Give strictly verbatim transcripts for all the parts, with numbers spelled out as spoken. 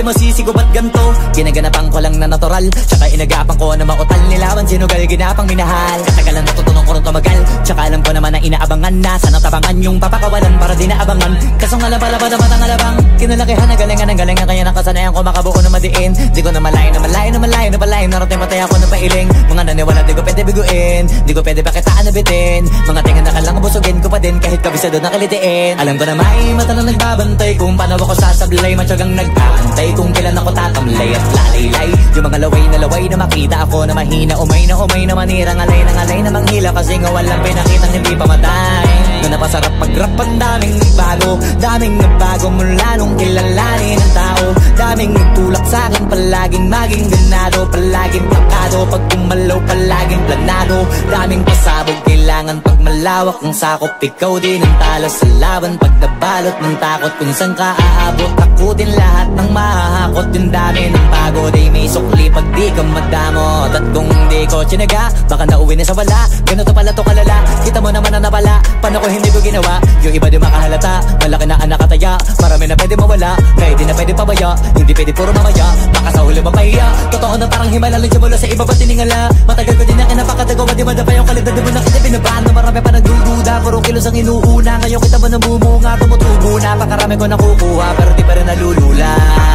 masisigo ba't ganto? Ginaganapan ko lang na natural, tsaka inagapan ko na mautal. Nilawan sinugal, ginapang minahal. Katagalan natutunan ko rin tumagal, tsaka alam ko naman na inaabangan na. Sana tabangan yung papakawalan para di naabangan. Kaso nga labalaban naman ang alabang kinalakihan na galingan ng galingan. Kaya nakasanayan ko makabuo na madiin. Di ko na malayo na malayo na malayo na malayo. Narating patay ako ng pailing. Mga naniwala di ko pwede biguin, di ko pwede pakitaan na bitin. Mga tingan na kalang busugin ko pa din kahit kabisado na kalitiin. Alam ko na may mata na nagbabantay kung paano ako sasablay. Matyagang nag-aantay kung kailan ako tatamlay at lalaylay. Yung mga laway na laway na makita ako na mahina. Umay na umay na manira, ngalay na ngalay na manghila. Kasi nga walang pinakitang hindi pamatay. Na napasarap pag-rap ang daming nagbago. Daming nagbago mula nung kilalanin ng tao. Daming nagtulak sa'kin palaging maging ganado. Palaging plakado pag kumalaw palaging planado. Daming pasabog kailangan pag malawak ang sakop. Ikaw din ang talo sa laban pag nabalot ng takot. Kung saan ka aabot ako din lahat ng mahahakot. Yung dami ng bago day may sukli pag di ka madamot. At kung hindi ko tsinaga baka nauwi na sa wala. Ganito pala to kalala, kita mo naman na napala. Paano ko hindi ko ginawa, yung iba di makahalata. Malaki na anak kataya, marami na pwede mawala. Kaya di na pwede pabaya, hindi pwede puro mamaya. Baka sa huli mapahiya, totoo na parang himala lang siya mula sa iba ba tiningala. Matagal ko din na kinapakatagawa, di madapa yung kalidad. Di mo na kita binabahan na marami pa nagdududa. Puro kilos ang inuuna, ngayon kita ba nabumunga. Tumutubo na, pakarami ko nakukuha. Pero di pa rin nalulula.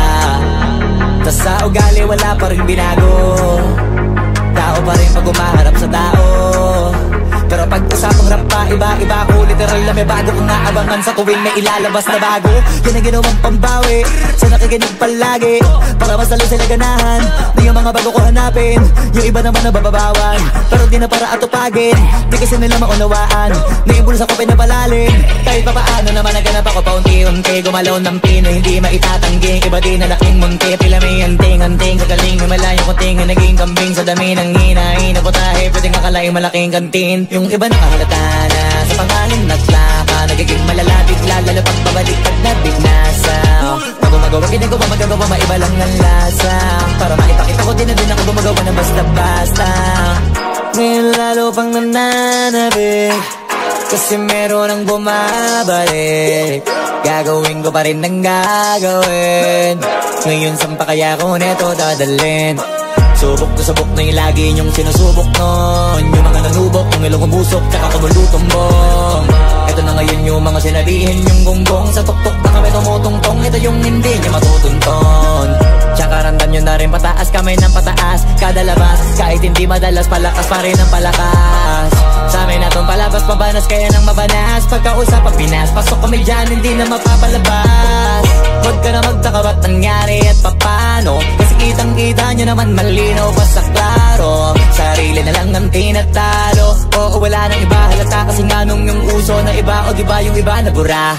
Tas sa ugali wala pa rin binago. Tao pa rin pag umaharap sa tao. Pero pag usapang rap pa, iba-iba ko. Literal na may bago kong naabangan sa tuwing may ilalabas na bago. Yan ang ginawang pambawi sa nakikinig palagi. Para mas lalo sila ganahan na yung mga bago ko hanapin. Yung iba naman nabababawan, pero di na para atupagin. Di kasi nila maunawaan na yung bulsa ko pinapalalim. Kahit pa paano naman naganap ako paunti-unti. Gumalaw ng pino, hindi maitatanggi. Iba din na laking munti, pila may anting-anting. Kagaling, malayong kunting, naging kambing sa dami ng hinahin. Naputahe, pwedeng akalaing malaking kantin. Yung iba nakahalata na sa pangalan at laka. Nagiging malalapit lalo pag babalik pag nabinasa. Pag gumagawa, ginagawa, magagawa, maiba lang ang lasa. Para maipakita ko din na din ako gumagawa ng basta-basta. Ngayon lalo pang nananabik, kasi meron ang bumabalik. Gagawin ko pa rin ng gagawin. Ngayon saan pa kaya ko neto dadalhin? Subok to subok na yung lagi niyong sinusubok nun. Yung mga nanubok, yung ilong umusok, tsaka kumulutumbong. Ito na ngayon yung mga sinabihin yung gonggong. Sa tuktok na kami tumutungtong, ito yung hindi niya matutunton. Tsaka randam nyo na rin pataas, kamay ng pataas. Kada labas, kahit hindi madalas, palakas pa rin ang palakas. Sa amin natong palabas, pabanas, kaya nang mabanas. Pagkausap ang Pinas, pasok kami dyan, hindi na mapapalabas. Huwag ka na magtaka ba't nangyari at papano. Kasi kitang kita nyo naman malinaw pa sa klaro. Sarili na lang ang tinatalo. Oo, wala nang iba halata kasi nga nung yung uso na iba. O diba yung iba nabura.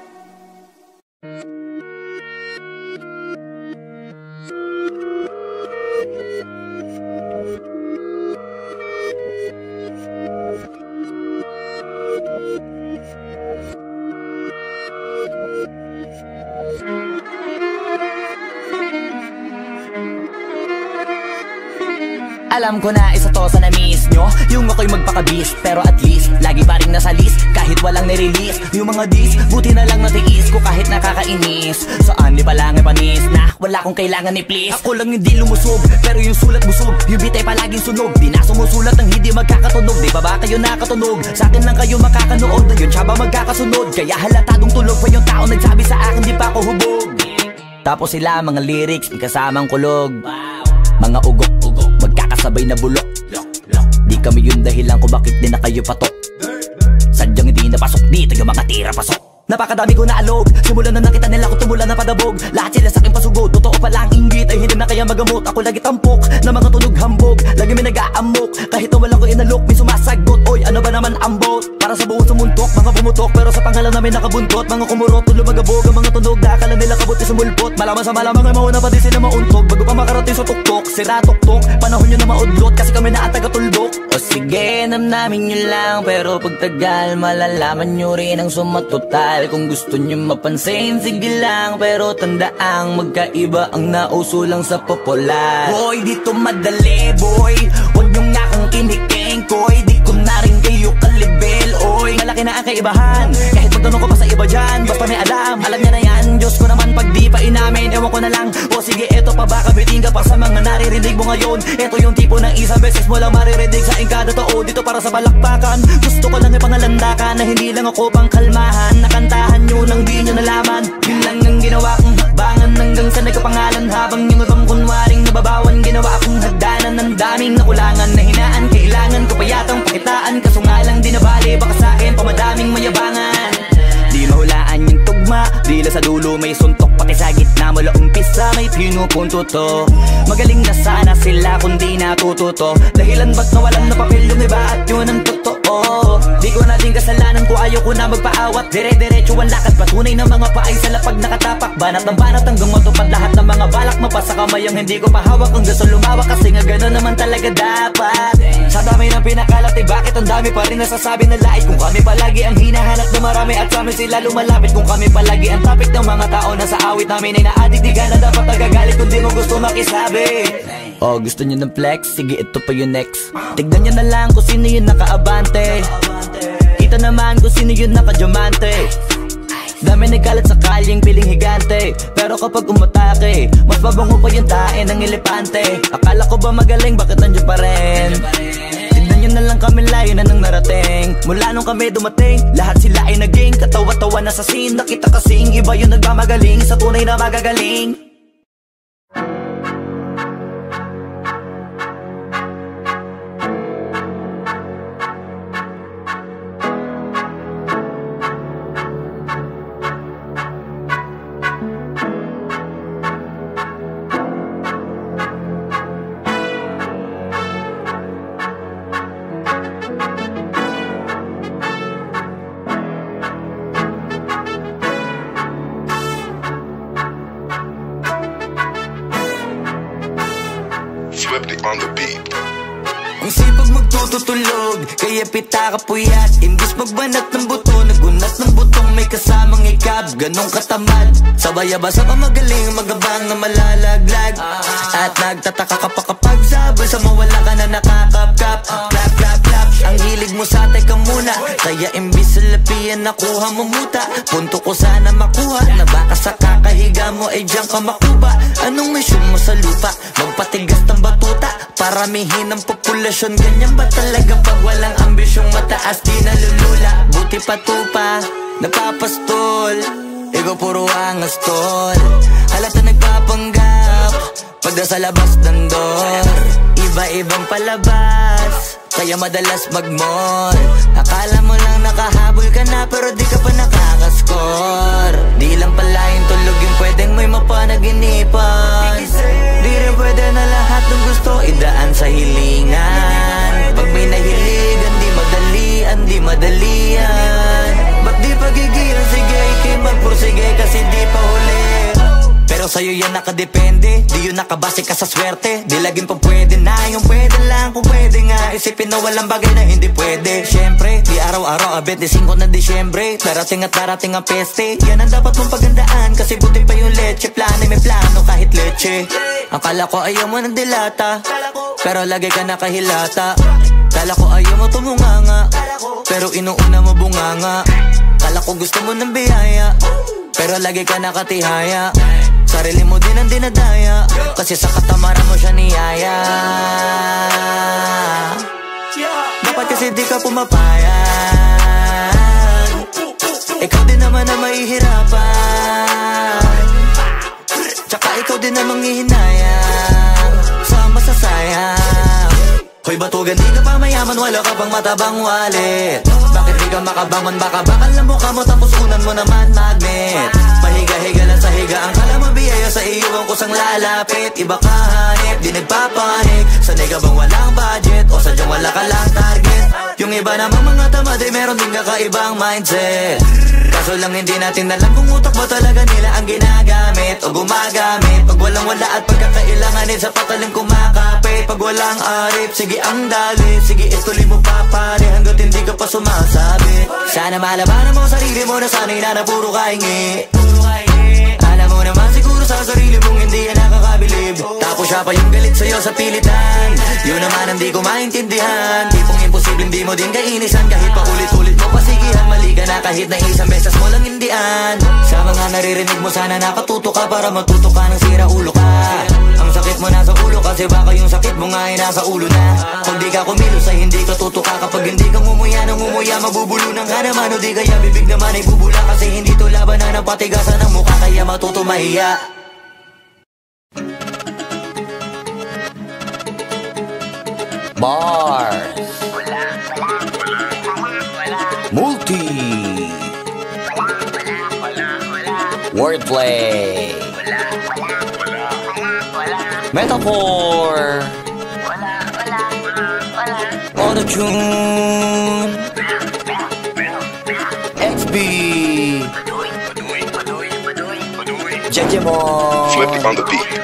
Alam ko na isa to sa na-miss nyo, yung ako'y magpakabis. Pero at least, lagi pa rin nasa list, kahit walang nirelease. Yung mga dis, buti na lang natiis ko kahit nakakainis. Saan di palang ipanis na wala kong kailangan ni please. Ako lang hindi lumusog, pero yung sulat busog. Yung bitay palaging sunog, di na sumusulat ang hindi magkakatunog. Di ba ba kayo nakatunog? Sa akin lang kayo makakanood, yun siya ba magkakasunod? Kaya halatadong tulog pa yung tao nagsabi sa akin di pa ako hubog. Tapos sila mga lyrics, may kasamang kulog. Mga ugok-ugok, magkakasabay na bulok. Di kami yung dahilan kung bakit di na kayo patok. Sadyang hindi napasok, di tayo mga tira pasok. Napakadami ko na alog, simulan na nakita nila ko tumula na padabog. Lahat sila sa akin pasugod, totoo pala ang inggit ay hindi na kaya magamot. Ako lagi tampok, na mga tunog hambog. Lagi may nag-aamok, kahit na walang ko inalok. May sumasagot, oy ano ba naman ang bot? Para sa buong sumuntok, mga pumutok, pero sa pangalan namin nakabuntot. Mga kumurot, tulo magabog, ang mga tunog na akala nila kabuti sumulpot. Malaman sa malamang ay mauna pa din sila mauntog. Bago pa makarating sa tuktok, sira tuktok. Panahon nyo na maudlot, kasi kami na ang taga-tuldok. O sige, namnamin nyo lang, pero pagtagal malalaman nyo rin ang sumatotal. Kung gusto nyo mapansin, sige lang, pero tandaang magkaiba ang nauso lang sa popular. Boy, dito madali, boy, huwag nyo nga akong kiniking, koy. Di ko na rin kayo kalibel, oy. Malaki na ang kaibahan, kahit magtanong ko pa sa iba dyan. Basta may alam, alam niya na yan, Diyos Itatapos ko naman pag di pa inamin. Ewan ko na lang, o sige eto pa baka bitin ka pa sa mga naririnig mo ngayon. Eto yung tipo ng isang beses mo lang maririnig sa ingkada totoo. Dito para sa balakbakan, gusto ko lang ipangalandakan na hindi lang ako pang kalmahan. Nakantahan nyo nang di nyo nalaman. Yun lang ang ginawa kong hakbangan hanggang sa nagkapangalan. Habang yung ibang kunwaring nababawan, ginawa akong hagdanan ng daming nakulangan na hinaan. Kailangan ko pa yatang pakitaan, kaso nga lang di nabali. Baka sa akin pamadaming mayabangan. Di mahulaan yung tugma, dila sa dulo may suntok. Pati sa gitna mula umpisa may pinupunto to. Magaling na sana sila kung di natututo. Dahilan ba't nawalan na papel yung iba at yun ang totoo. Di ko na din kasalanan ko, ayaw ko na magpaawat. Dire-diretso ang lakad, patunay ng mga paay sa lapag nakatapak. Banat ng banat hanggang matupad lahat ng mga balak. Mapasa kamay ang hindi ko pahawak kung gusto lumawak. Kasi nga gano'n naman talaga dapat. Sa dami ng pinakalat eh bakit ang dami pa rin nasasabi na lait. Kung kami palagi ang hinahanap na marami at sa amin sila lumalapit. Kung kami palagi ang topic ng mga tao na sa awit namin ay na-addict. Di ka na dapat nagagalit kung di mo gusto makisabi. Oh, gusto nyo ng flex? Sige, ito pa yung next. Tignan nyo na lang kung sino yung nakaabante. Kita naman kung sino yung nakadiamante. Dami nagkalat sa kalyeng piling higante. Pero kapag umatake, mas mabango pa yung tae ng elepante. Akala ko ba magaling, bakit nandiyan pa rin? Tignan nyo na lang kami, layo na nang narating. Mula nung kami dumating, lahat sila ay naging katawa-tawa na sa scene. Nakita kasing iba yung nagmamagaling sa tunay na magagaling. On the beat. Ang sipag magtututulog, kaya pita ka puyat. Imbis magbanat ng buto, nagunat ng butong may kasamang ikab. Ganong katamad, sabay-abasa pa magaling, magabang na malalaglag. At nagtataka ka pa kapag sabay sa mawala ka na nakakapkap. Clap, clap, clap, ang hilig mo sa teka muna. Kaya imbis sa lapian nakuha mo muta. Punto ko sana makuha, na baka sa kakahiga mo ay diyan ka makuba. Anong mission mo sa lupa? Magpatigas ng batuta, paramihin ang populasyon. Ganyan ba talaga pag walang ambisyong mataas di nalulula? Buti pa tupa, napapastol. Ikaw puro angas tol. Halata nagpapanggap pag nasa labas ng door. Iba-ibang palabas, kaya madalas mag-mall. Akala mo lang nakahabol ka na, pero di ka pa nakakascore. Di lang pala yung tulog yung pwedeng may mapanaginipan. Di rin pwede na lahat ng gusto idaan sa hilingan. Pag may nahiligan, di madalian, di madalian. Ba't di pagigilan, sige, ikay magpursige kasi di pa huli. Pero sa'yo yan nakadepende, di yun nakabase ka sa swerte. Di laging pa pwede na, yung pwede lang kung pwede nga. Isipin na walang bagay na hindi pwede. Siyempre, di araw-araw abet, di singko na Disyembre. Darating at darating ang peste, yan ang dapat mong pagandaan. Kasi buti pa yung leche, plano may plano kahit leche. Akala ko ayaw mo ng dilata, pero lagi ka nakahilata. Kala ko ayaw mo tumunganga, pero inuuna mo bunganga. Kala ko gusto mo ng biyaya, pero lagi ka nakatihaya. Sarili mo din ang dinadaya, kasi sa katamaran mo siya niyaya. Dapat kasi di ka pumapayag, ikaw din naman na mahihirapan. Tsaka ikaw din namang hihinayang sa masasayang. Hoy batugan, di ka pa mayaman, wala ka pang matabang wallet. Bakit di ka makabangon, baka bakal na mukha mo tapos unan mo naman magnet. Mahiga-higa lang sa higa, ang kala mabiyaya sa iyo ang kusang lalapit. Iba ka hanip, di nagpapanik. Sanay ka bang walang budget o sadyang wala ka lang target? Yung iba namang mga tamad ay meron din kakaibang mindset. Kaso lang hindi natin alam kung utak ba talaga nila ang ginagamit o gumagamit. Pag walang wala at pagkakailanganin sa patalim kumakapit. Pag walang arip, sige ang dali, sige ituloy mo pa pare hanggat hindi ka pa sumasabi. Sana malabanan mo sarili mo na sana'y na na puro kahingi. Alam mo naman siguro sa sarili mong hindi yan nakakabilib. Tapos siya pa yung galit sa'yo sa pilitan. Yun naman ang di ko maintindihan. Tipong imposible hindi mo din kainisan kahit pa ulit-ulit mo pa sige Sigihan, mali ka na kahit na isang beses mo lang hindian. Sa mga naririnig mo sana nakatuto ka para matuto ka ng sira ulo ka. Ang sakit mo nasa ulo kasi baka yung sakit mo nga ay nasa ulo na. Pag di ka kumilos ay hindi ka tutuka. Kapag hindi ka ngumuya ng ngumuya, mabubulunan ka naman. O di kaya bibig naman ay bubula kasi hindi to labanan ng patigasan ng mukha. Kaya matuto mahiya. Bars Multi Wordplay Metaphor Auto-tune X B Jejemon Flippy on the beat.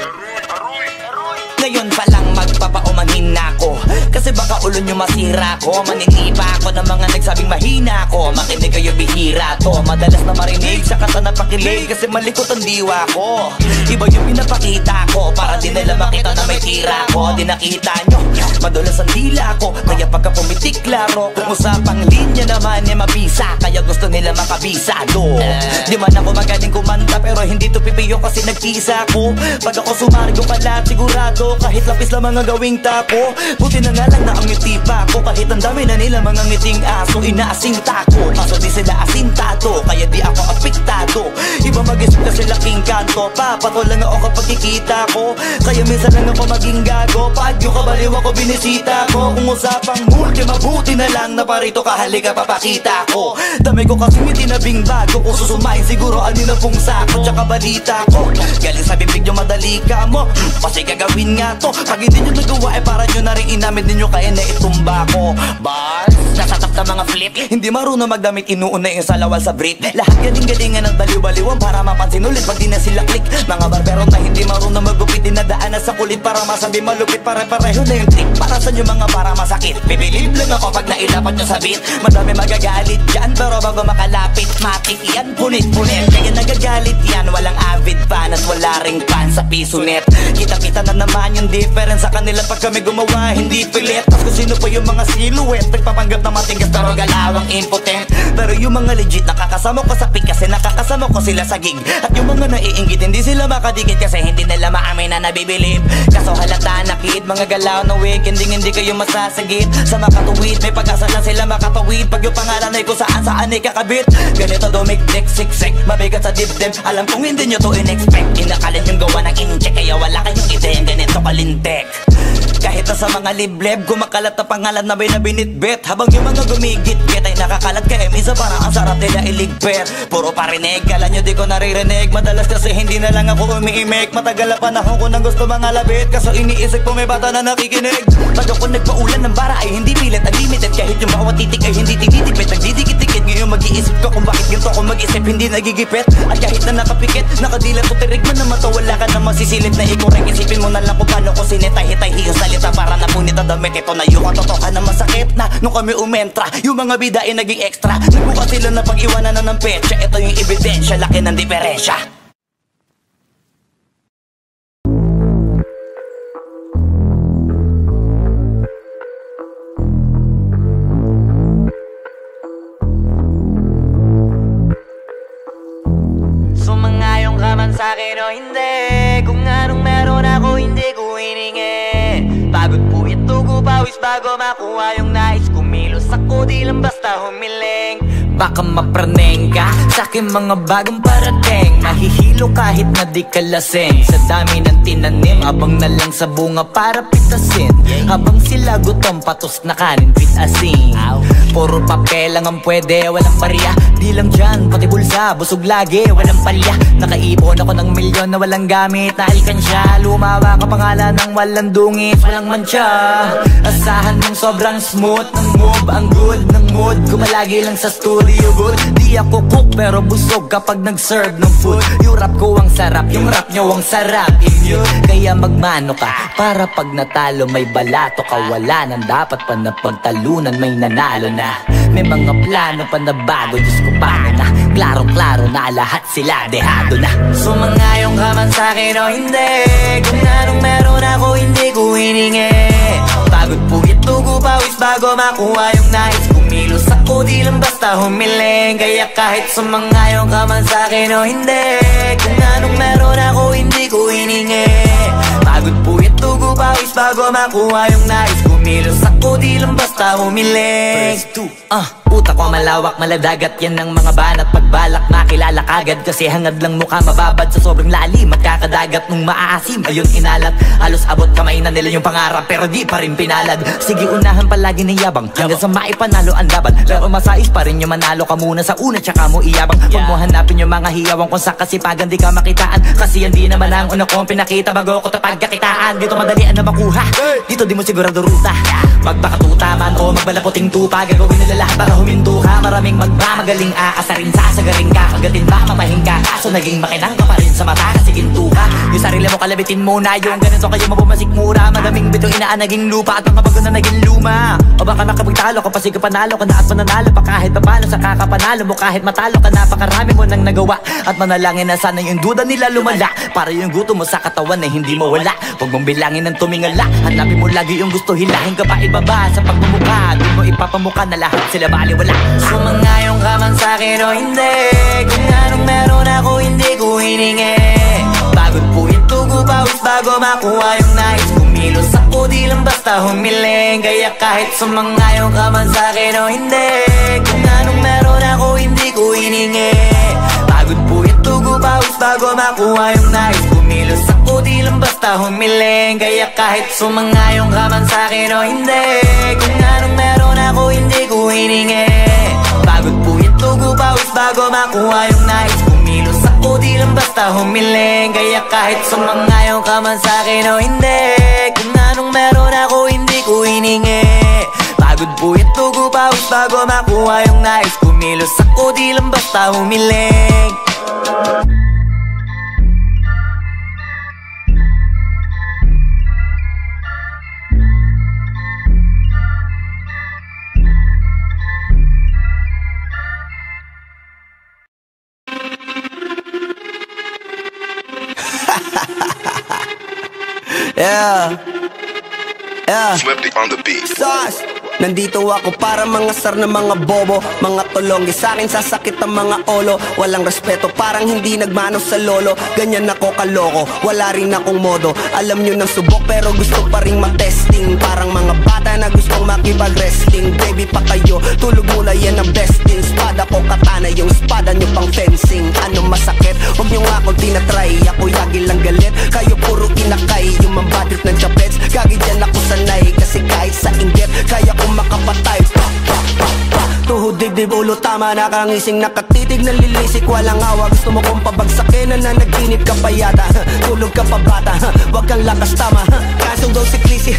Ngayon pa lang magpapaumanhin na ako kasi baka ulo nyo masira ko. Maninipa ako ng mga nagsabing mahina ko. Makinig kayo, bihira to. Madalas na marinig sa kata na pakilig kasi malikot ang diwa ko. Iba yung pinapakita ko para di nila makita na may tira ko. Di nakita nyo, madulas ang dila ko. Kaya pagka pumitik klaro, kung usapang linya naman eh mabisa. Kaya gusto nila makabisado. Di man ako magaling kumanta pero hindi to pipiyo kasi nagkisa ko. Pag ako sumargo pala sigurado kahit lapis lang mga gawing tapo. Buti na nga lang na ang ngiti pa ko. Kahit ang dami na nila mga ngiting aso, inaasinta ko. Kaso di sila asintado, kaya di ako apektado. Iba mag-isip na sila king kanto. Papato lang ako kapag kikita ko. Kaya minsan lang ako maging gago. Pag yung kabaliw ako binisita ko. Kung usapang multi, mabuti na lang na parito ka, halika papakita ko. Dami ko kasi ngiti na bing bago. Kung susumain siguro ano na pong sako. Tsaka balita ko, galing sa bibig nyo madali ka mo. Kasi gagawin nga to. Pag hindi nyo nagawa eh para nyo na rin inamin ninyo kaya na itumba ko. Bars, nasatap na mga flip. Hindi marunong magdamit, inuuna yung salawal sa brief. Lahat galing-galingan ng baliw-baliwan para mapansin ulit pag di na sila click. Mga barbero na hindi marunong magupit, dinadaan na sa kulit para masabi malupit. Pare-pareho na yung trick para sa nyo mga para masakit. Bibilib lang ako pag nailapat nyo sa beat. Madami magagalit dyan pero bago makalapit matik yan, punit-punit. Kaya nagagalit yan, walang avid fan at wala ring fan sa piso net. Kita-kita na naman yung difference sa kanila pag kami gumawa, hindi pilit. Tapos kung sino pa yung mga silhouette, nagpapanggap na matigas pero galawang impotent. Pero yung mga legit nakakasama ko sa pick kasi nakakasama ko sila sa gig. At yung mga naiinggit hindi sila makadikit kasi hindi nila maamin na nabibilib. Kaso halata na kid, mga galaw na weekend hindi kayo masasagit. Sa makatuwid, may pag-asa lang sila makatuwid. Pag yung pangalan ay kung saan saan ay kakabit. Ganito dumik-dik, siksik, mabigat sa dibdib. Alam kong hindi nyo to in-expect. Inakalit yung gawa ng incheck kaya wala kayong ideyang ganito kalintek. Kahit na sa mga libleb, kumakalat na pangalan na may nabinitbit. Habang yung mga gumigit-git ay nakakalat kaya minsan parang ang sarap nila iligpit. Puro parinig, kala nyo di ko naririnig. Madalas kasi hindi na lang ako umiimik. Matagal na panahon ko nang gusto mga labit. Kaso iniisip ko may bata na nakikinig. Pag ako nagpaulan ng bara ay hindi pilit, unlimited. Kahit yung bawat titik ay hindi tinitipid. Nagdidikit-dikit, ngayon mag-iisip ko kung bakit ganito ako mag-isip hindi nagigipit. At kahit na nakapikit, nakadilat o tirig man na mata, wala ka na masisilip na ikorek. Isipin mo na lang kung paano ko sinitay-hitay yung salita para napunit ang damit. Ito na yung katotohan na masakit na nung kami umentra. Yung mga bida ay naging extra. Nagbuka sila na pag-iwanan na ng petsa. Ito yung ebidensya, laki ng diferensya. Sumangayong ka man sa'kin o hindi, kung anong meron ako hindi ko hiningi. Pagod po ito ko pawis bago makuha yung nais. Kumilos ako di lang basta humiling. Baka mapraneng ka sa'kin mga bagong parating. Mahihilo kahit na di ka lasing. Sa dami ng tinanim, abang na lang sa bunga para pitasin. Habang sila gutom, patos na kanin, pitasin. Puro papel lang ang pwede, walang barya. Di lang dyan, pati bulsa, busog lagi, walang palya. Nakaipon ako ng milyon na walang gamit na alkansya. Lumawa ka pangalan ng walang dungis, walang mancha. Asahan mong sobrang smooth ng move, ang good ng mood. Kumalagi lang sa studio good. Di ako cook pero busog kapag nag-serve ng food. Yung rap ko ang sarap, yung rap nyo ang sarap. Immune, kaya magmano ka para pag natalo may balato ka. Wala nang dapat pa na pagtalunan, may nanalo na. May mga plano pa na bago, Diyos ko paano na. Klaro-klaro na lahat sila dehado na. Sumangayong ka man sa'kin o hindi, kung anong meron ako hindi ko hiningi. Pagod po ito ko pawis bago makuha yung nais. Kumilos ako, di lang basta humiling. Kaya kahit sumangayon ka man sa'kin o hindi, kung anong meron ako hindi ko hiningi. Pagod puyat tugo pawis bago makuha yung nais. Kumilos ako, di lang basta humiling. Ah, uh, utak ko malawak, maladagat yan ng mga banat. Pagbalak makilala kagad, kasi hangad lang mukha mababad. Sa sobrang lalim, magkakadagat nung maaasim. Ayun inalat, halos abot kamay na nila yung pangarap, pero di pa rin pinalad. Sige unahan palagi ng yabang, hanggang sa maipanalo ang laban. Pero masais pa rin yung manalo ka muna sa una, tsaka mo iyabang. Huwag mo hanapin yung mga hiyawang kung sa kasipagan di ka makitaan. Kasi yan di naman ang una kong pinakita bago ko tapagkakitaan. Dito madalian na makuha, dito di mo sigurado ruta. Magpakatuta man o magbalaputing tupa, gagawin nila lahat para huminto ka. Maraming magmamagaling aasarin, sasagaring ka, kagatin ba mapahin ka. Kaso naging makinang ka pa rin sa mata kasi ginto ka. Yung sarili mo kalabitin muna, yung ganito kayo mabumasik mura. Madaming bito inaan naging lupa at mga bago na naging luma. O baka makapagtalo ka pa, sige panalo ka na at mananalo pa kahit papano sa kakapanalo mo. Kahit matalo ka, napakarami mo nang nagawa. At manalangin na sana yung duda nila lumala, para yung gutom mo sa katawan na hindi mo wala. Huwag mong bilangin ng tumingala, hanapin mo lagi yung gusto, hilahin ka pa ibaba. Sa pagmumukha, doon mo ipapamuka na lahat sila baliwala. Sumangayon ka man sa'kin o hindi, kung anong meron ako hindi ko hiningi. Pagod puyat tugo pawis bago makuha yung nais. Kumilos ako, di lang basta humiling. Kaya kahit sumangayon ka man sa'kin o hindi, kung anong meron ako hindi ko hiningi. Pagod puyat tugo pawis bago makuha yung nais. Kumilos ako, di lang basta humiling. Kaya kahit sumangayon ka man sa'kin o hindi, kung anong meron ako hindi ko hiningi. Pagod puyat tugo pawis bago makuha yung nais. Kumilos ako, di lang basta humiling. Kaya kahit sumangayon ka man sa'kin o hindi, kung anong meron ako hindi ko hiningi. Pagod puyat tugo pawis bago makuha yung nais. Kumilos ako, di lang basta humiling. Yeah, yeah. Swifty on the beat. Sauce. Nandito ako para mga sar na mga bobo, mga tolonggi sa'kin sasakit ang mga olo. Walang respeto, parang hindi nagmano sa lolo. Ganyan ako kaloko, wala rin akong modo. Alam nyo ng subok pero gusto pa rin matesting. Parang mga bata na gustong makipag-wrestling. Baby pa kayo, tulog muna yan ang besting. Spada ko katana, yung spada nyo pang fencing. Ano masakit? Huwag nyo nga akong tinatry. Ako yagi lang galit, kayo puro inakay. Yung mambadrit ng chapets, gagi dyan ako sanay. Kasi kahit sa inggit, kaya ko makapatay. Pa, pa, pa, pa. Tuhod, dibdib, ulo, tama. Nakangising, nakatitig, nalilisik. Walang awa, gusto mo kong pabagsakin. Nananaginip ka pa yata. Tulog ka pa bata, wag kang lakas tama. Kasong daw si Clissy.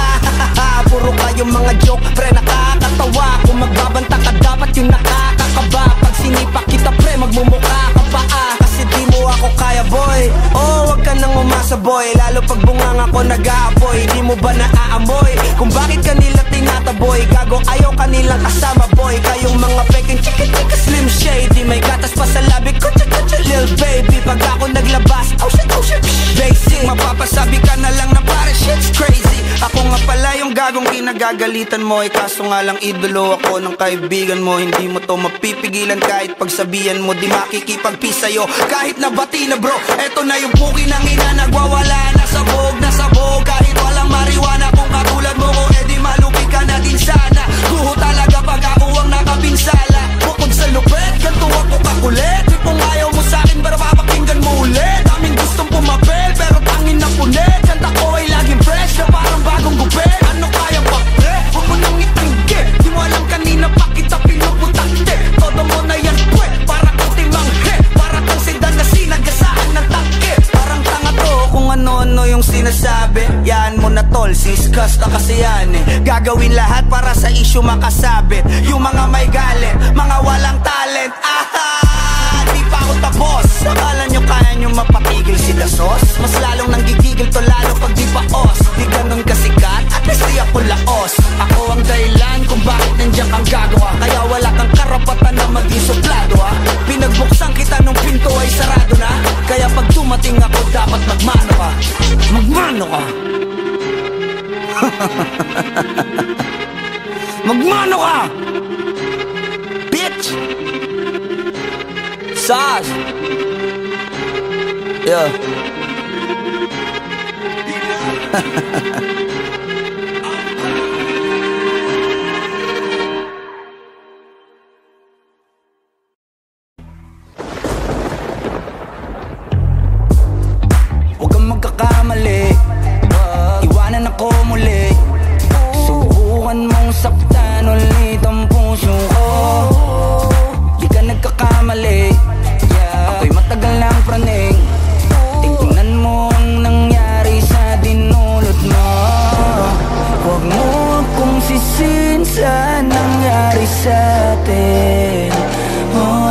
Puro kayong mga joke, pre nakakatawa. Kung magbabanta ka dapat yung nakakakaba. Pag sinipa kita pre, magmumukha ka pa ah. Kasi di mo ako kaya boy. Oh, wag ka nang umasa boy. Lalo pag bungang ako nag-aapoy. Di mo ba naaamoy kung bakit kanila tinataboy? Gago ayaw kanilang kasama boy. Kayong mga peking chicken chika slim shady. May gatas pa sa labi ko, cha-cha lil baby. Pag ako naglabas, oh shit, oh shit, basic. Mapapasabi ka na lang na pare shit's crazy. Ako nga pala yung gagong kinagagalitan mo. Eh kaso nga lang idolo ako ng kaibigan mo. Hindi mo to mapipigilan kahit pagsabihan mo. Di makikipagpi sa'yo kahit nabati na bro. Eto na yung puki ng ina, nagwawala na sabog na sabog. Kahit walang marijuana kung katulad mo ko, eh di malupi ka na din sana. Guho talaga pag ako ang nakapinsala. Bukod sa lupet, ganito ako kakulit. Di kung ayaw mo sa'kin, pero papakinggan mo ulit. Daming gustong pumapel, pero tangin na punit. Kanta ko ay laging fresh na parang bagong gupit. Ano kaya pa pre? Huwag mo nang itanggi. Di mo alam kanina pa kita pinuputante. Todo mo na yan pwe, para kang timanghe. Para kang sedan na sinagasaan ng tangke. Parang tanga to kung ano-ano yung sinasabi. Yan mo na tol, siskas na kasi yan eh. Gagawin lahat para sa issue makasabit. Yung mga may galit, mga walang talent. Aha! Di pa ako tapos. Akala nyo kaya nyo mapatigil si Dasos? Mas lalong nanggigigil to lalo pag di pa os. Di ganun kasikat, at least di ako laos. Ako ang dahilan kung bakit nandiyan kang gagawa. Kaya wala kang karapatan na maging suplado ha. Pinagbuksan kita nung pinto ay sarado na. Kaya pag dumating ako dapat magmano ka. Magmano ka. Magmano ka. Sauce. Yeah. Huwag kang magkakamali, iwanan ako muli. Subukan mong saktan ulit ang puso ko. Di ka nagkakamali, ako'y matagal ng praning. Tingnan mo ang nangyari sa dinulot mo. Huwag mo akong sisihin sa nangyari sa atin. Oh,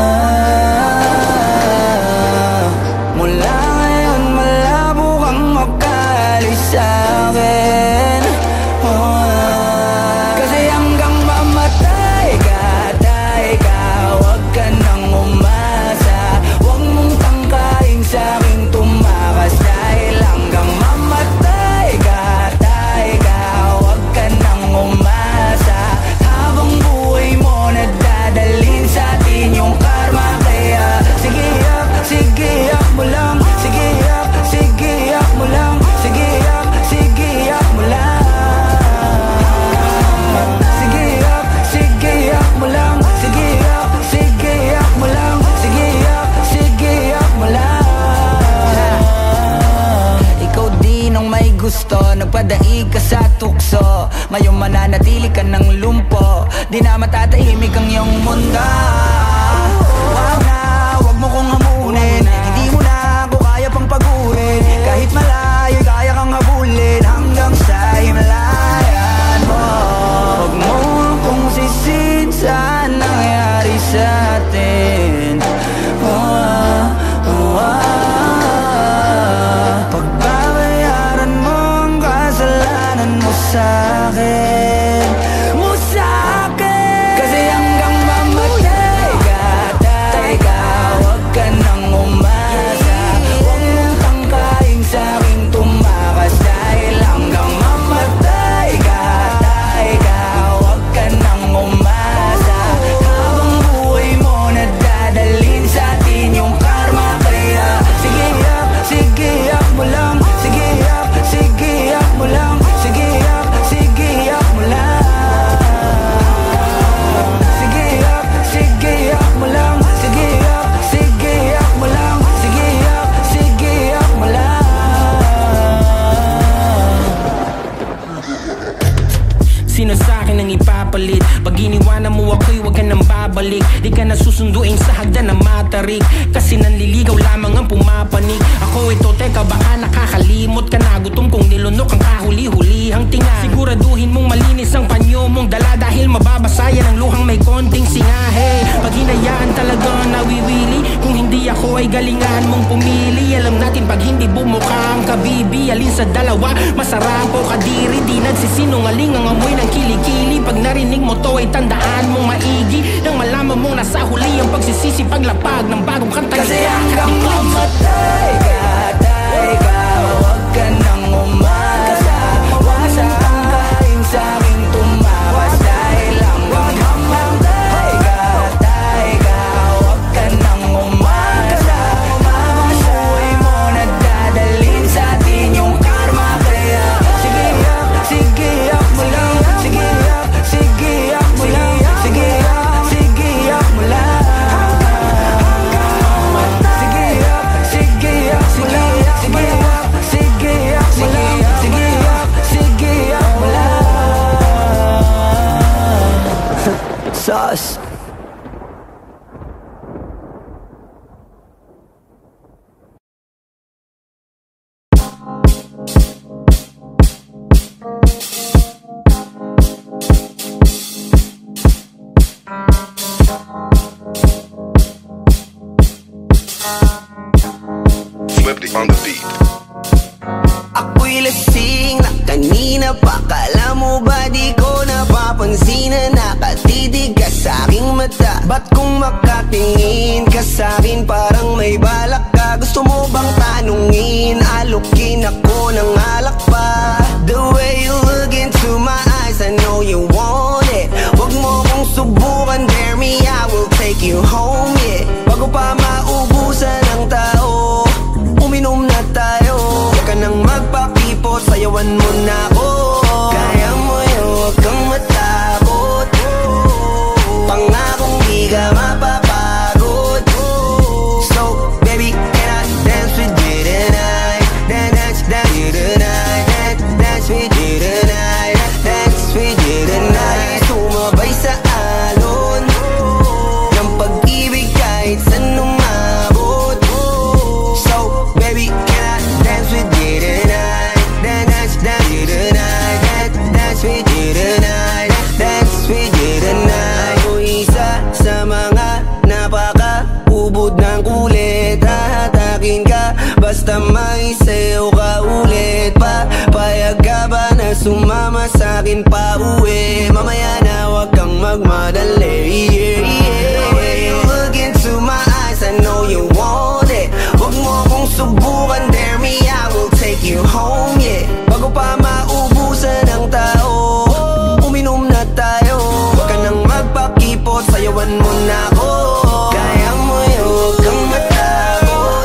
ah. Mula ngayon malabo kang makaalis sa akin. Oh, ah. Kasi hanggang mamatay ka, tay ka, huwag ka nang umasa. Huwag mong tangkain sa aking tumakas. Dahil hanggang mamatay ka, tay ka, huwag ka nang umasa. Habang buhay mo nadadalhin sa atin yung karma. Kaya sige yak, sige yak mo lang. Sige yak, sige yak mo lang. Sige yak, sige yak mo lang. Sige yak, sige yak mo lang. Sige yak, sige yak mo lang. Sige yak, sige yak mo lang. Ikaw din ang may gusto, nagpadaig ka sa tukso. Ngayon mananatili ka ng lumpo, di na matatahimik ang iyong mundo. Wag na, wag mo kong hamunin. Hindi mo na ako kaya pang pagurin. Kahit malayo, kaya kang habulin hanggang sa himlayan mo. Wag mo akong sisihin sa nangyari sa atin. Oh, ah, oh, ah. Pagbabayaran mo ang kasalanan mo sa akin. Mo sa akin. Kasi hanggang mamatay ka, tay ka, huwag ka nang umasa. Huwag mong tangkain sa aking tumakas. Dahil hanggang mamatay ka, tay ka, huwag ka nang umasa. Habang buhay mo nadadalhin sa atin yung karma. Kaya sige yak, sige yak mo lang. Sige yak, sige yak mo lang. Sige yak, sige yak mo lang. Sige yak, sige yak mo lang. Sige yak, sige yak mo lang. Sige yak, sige yak mo lang. Sino sa'kin ang ipapalit? Pag iniwanan mo ako'y huwag ka nang babalik. Di ka nasusunduin sa hagdan na matarik. Kasi nanliligaw lamang ang pumapanig. Ako ito, teka baka nakakalimot ka na. Gutom kong nilunok ang kahuli-hulihang tinga. Siguraduhin mong malinis ang panyo mong dala. Dahil mababasayan ang luhang may konting singahe. Pag hinayaan talaga nawiwili. Kung hindi ako ay galingan mong pumili. Alam natin pag hindi bumuka ang kabibi. Alin sa dalawa, masarap o kadiri. Di nagsisinungaling ang amoy ng kilikili. Pag narinig mo to ay tandaan mong maigi. Nang malaman mong nasa huli ang pagsisisi. Paglapag ng bagong kanta. Kasi hanggang mamatay ka, tay ka, huwag ka nang umasa. Huwag sa tangkain sa aking tumakas. Dahil hanggang mamatay ka, tay ka, huwag ka nang umasa. Habang buhay mo nadadalhin sa atin yung karma. Kaya sige yak, sige yak mo lang. Sige yak, sige yak mo lang. Sige yak, sige yak mo lang. Sige yak, sige yak mo lang. Sige yak, sige yak mo lang. Sige yak, sige yak mo lang. Sauce. Swifty on the beat. Ako'y lasing na kanina pa. Kala mo ba di ko napapansin na nakatitig ka sa aking mata? Ba't kung makatingin ka sa akin parang may balak ka? Gusto mo bang tanungin? Alukin ako ng alak pa. The way you look into my eyes, I know you want it. Wag mo kong subukan, dare me, I will take you home, yeah. Bago pa maubusan ng tao, uminom na tayo. Huwag ka nang magpakipot, sayawan mo na ako. Kaya mo yun, huwag kang matakot. Pangakong di ka mapapagod. So baby, can I dance with you tonight? Dance, dance with you tonight. Dance with you tonight. Dance with you tonight. Sumabay sa alon ng pag-ibig kahit saan umabot. So baby, can I dance with you tonight? Dance, dance with you tonight. Dance with you tonight. Dance with you tonight. O isa sa mga napaka-ubod ng kulit, hahatakin ka basta may sayo ka ulit. Papayag ka ba na sumama sa'kin pa uwi? Mamaya na wag kang magmadali. Yeah, yeah. The way you look into my eyes, I know you want it. Wag mo kong subukan, dare me, I will take you home, yeah. Bago pa maubusan ng tao, uminom na tayo. Wag ka nang magpakipot, sayawan mo na ako. Kaya mo yun, huwag kang matakot.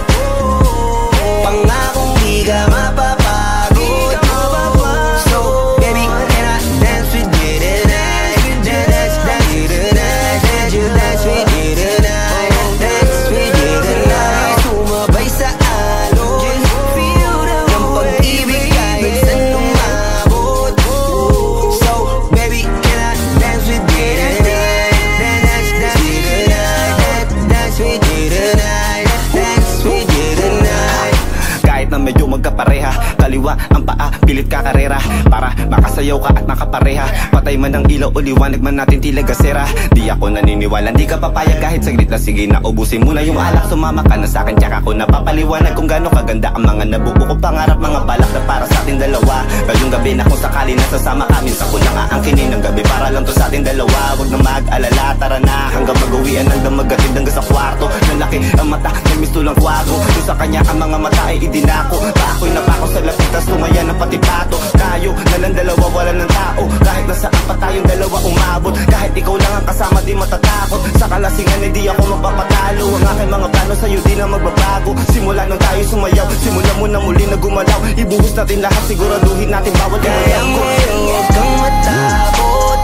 Pangakong di ka mapapagod. So baby, can I dance with you tonight? Dance, dance with you tonight. Dance with you tonight. Dance with you tonight. Sumabay sa alon ng pag-ibig kahit saan umabot. So baby, can I dance with you tonight? Dance, dance with you tonight. Dance with you tonight. Dance with you tonight. Kahit na medyo magkapareha, kaliwa ang paa, pilit ka karera para makasayaw ka at makapareha. Patay man ang ilaw o liwanag man natin tila gasera. Di ako naniniwala, di ka papayag kahit saglit na. Sige na, ubusin mo na yung alak, sumama ka na sa'kin. Tsaka ako napapaliwanag kung gaano kaganda ang mga nabuo ko pangarap, mga balak na para sa ating dalawa. Ngayong gabi na kung sakali nasasama kami, sa ko lang aangkinin ng gabi para lang to sa ating dalawa. Huwag na mag-alala, tara na hanggang mag-uwian, hanggang maghatid hanggang sa kwarto. Nalaki ang mata, may misto lang kwago. Yung sa kanya ang mga mata ay idinako. Pa ako'y napako sa lapit, tas tumaya ng pati pato. Tayo na lang dalawa, wala ng tao. Kahit nasaan pa tayong dalawa umabot. Kahit ikaw lang ang kasama, di matatakot. Sa kalasingan, hindi ako magpapatalo. Ang aking mga plano sa'yo, di na magbabago. Simula nung tayo sumayaw, simula mo na muli na gumalaw. Ibuhos natin lahat, siguraduhin natin bawat Kaya mo yun, huwag kang matakot.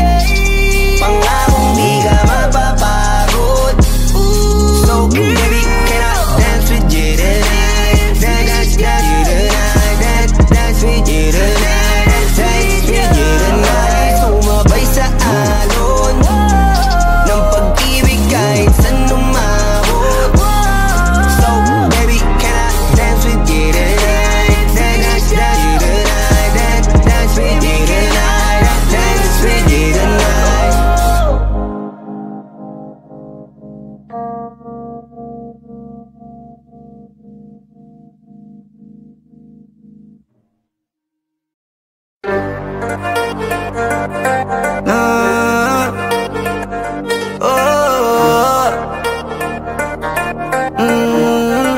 Pangakong di ka mapapagod. So baby, can I dance with you tonight? Dance, dance with you tonight. Dance, dance with you tonight. Dance with you tonight. Sumabay sa alon ng pag-ibig kahit saan umabot. So baby, can I dance with you tonight? Dance, dance with you tonight. Dance, dance with you tonight. Dance with you tonight. Ah, oh, mm.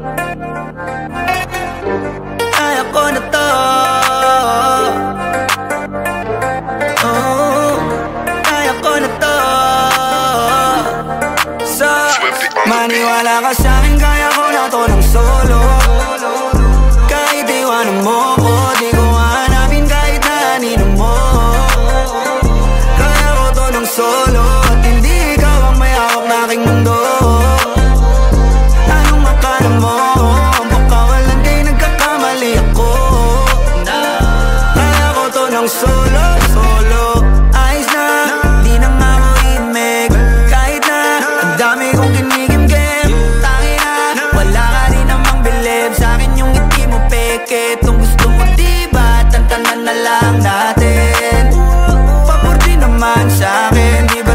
Kaya ko na to. Oh, kaya ko na to. So, maniwala ka sa'kin, kaya ko na to ng solo. Kahit iwanan mo ko, di ko hanapin kahit na anino mo. Kaya ko to ng solo, at hindi ikaw ang may hawak na aking mundo. Anong akala mo? Baka walang kayo nagkakamali ako. Kaya ko to ng solo, solo. Ayos na, di na nga ako imig. Kahit na, ang dami kong kinigim-gim. Tangin na, wala ka rin namang bilib sa'kin yung ngiti mo peke. Kung gusto mo diba, tantanan na lang natin. Pabor din naman sa'kin, di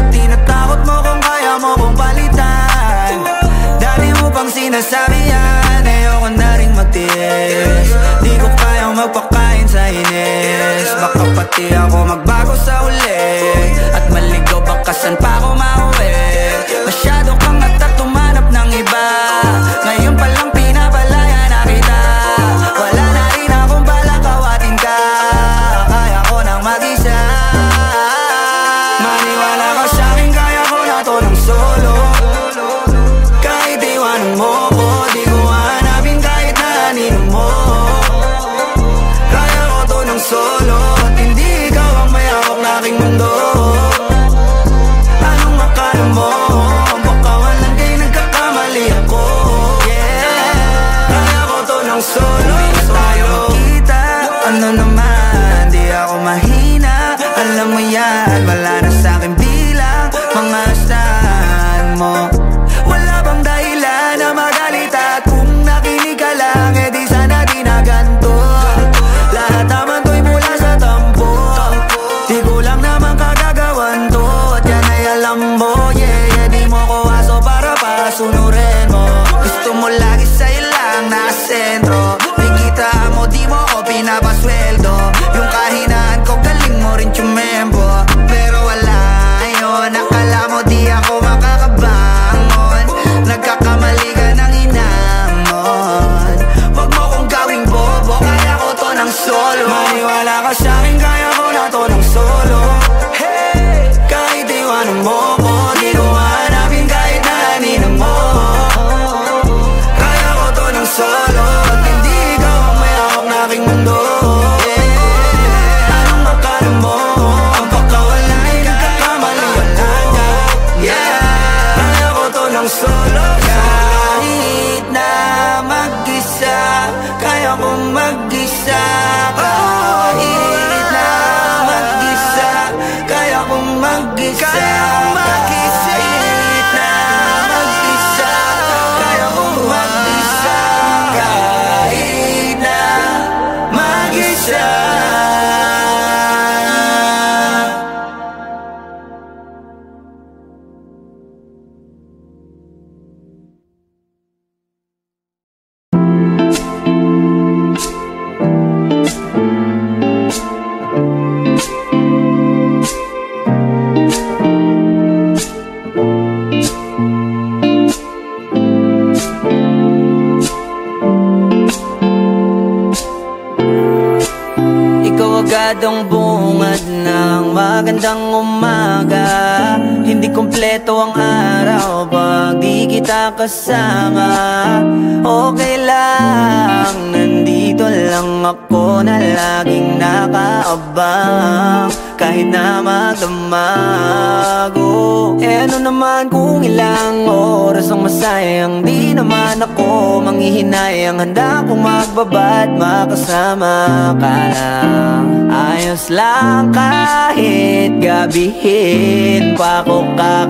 kayang mag-isa. Kahit na mag-isa, kaya kong mag-isa. Kahit na mag-isa. Ang bungad ng magandang umaga. Hindi kompleto ang araw pag di kita kasama. Okay lang, nandito lang ako na laging nakaabang. Kahit na magdamago, eh ano naman kung ilang oras ang masayang. Di naman ako manghihinayang, handa kong magbabad makasama ka lang. Ayos lang kahit gabihin pa ko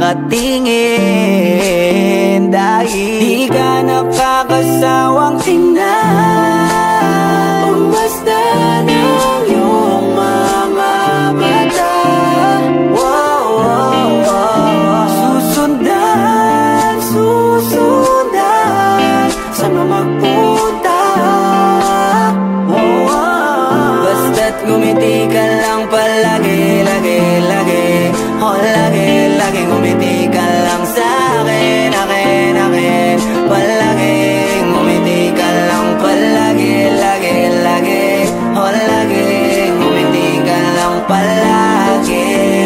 kakatingin. Dahil di ka nakakasawang tingnan, bumasta ng iyong mga mata. Wow, wow, wow. Susundan, susundan, saan mo magpunta? Wow, wow. Basta't ngumiti ka lang palagi, lagi, lagi. Oh, lagi, lagi ngumiti ka lang sa'kin, akin, akin. Palagi, ngumiti ka lang palagi, lagi, lagi. Oh, lagi, ngumiti ka lang palagi.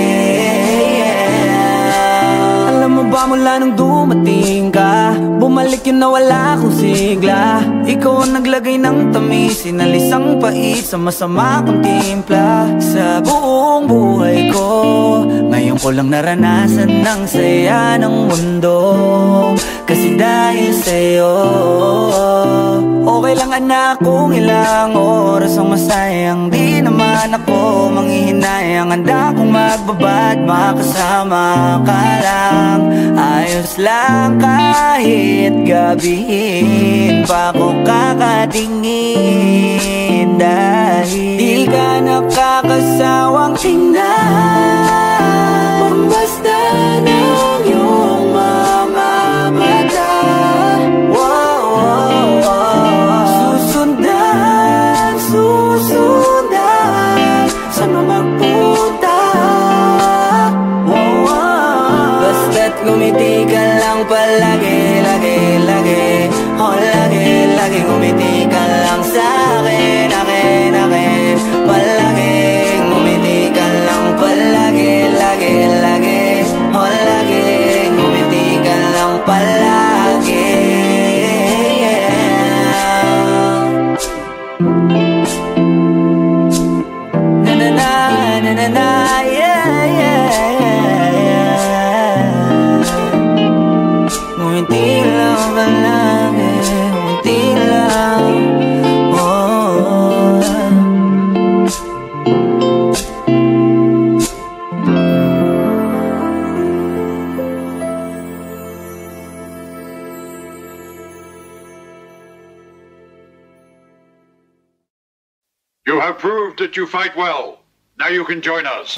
Yeah. Alam mo ba mula nung dumating ka, bumalik yun na wala akong sigla. Ikaw ang naglagay ng tamis, sinalis ang pait sa masama kong timpla. Sa buong buhay ko, ngayon ko lang naranasan ng saya ng mundo. Kasi dahil sa'yo, okay lang anak kung ilang oras ang masayang. Di naman ako manghihinayang, handa kong magbabad makasama ka lang. Ayos lang kahit gabihin pa ko kakatingin. Dahil di ka nakakasawang tingnan, bumasta ng iyong mga mata. Wow, wow, wow. Susundan, susundan, saan mo magpunta? Wow, wow. Basta't ngumiti ka lang palagi, lagi, lagi. Oh, lagi, lagi ngumiti ka lang sa'kin, akin, akin. Palagi, ngumiti ka lang palagi, lagi, lagi. Oh, lagi, ngumiti ka lang palagi. Yeah. Na na na, na na na, yeah, yeah, yeah. Ngumiti lang palagi, ngumiti lang. Oh. You have proved that you fight well. Now you can join us.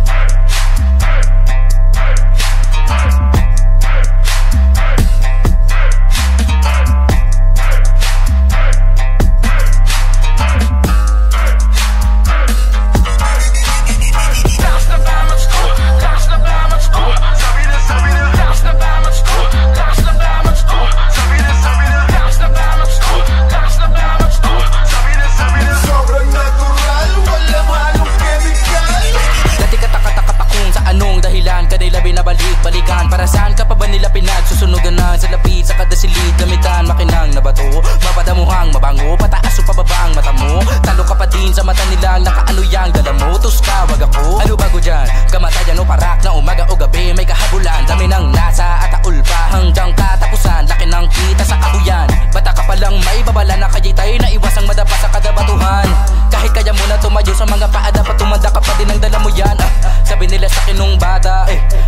Para saan ka pa ba nila pinagsusunugan na sa lapid sa kada silid, gamitan makinang na bato, mapadamuhang mabango, pataas o pababa ang mata mo. Talo ka pa din sa mata nila, nakaano yang dala mo, tus ka wag ako. Ano bago dyan? Kamatayan o parak na umaga o gabi, may kahabulan, dami ng nasa at taul pa hanggang katapusan, laki ng kita sa kahuyan. Bata ka palang may babala na kaya'y tayo na iwasang madapa sa kada batuhan. Kahit kaya mo na tumayo sa mga paa, dapat tumanda ka pa din ang dala mo yan. ah, Sabi nila sa akin nung bata, eh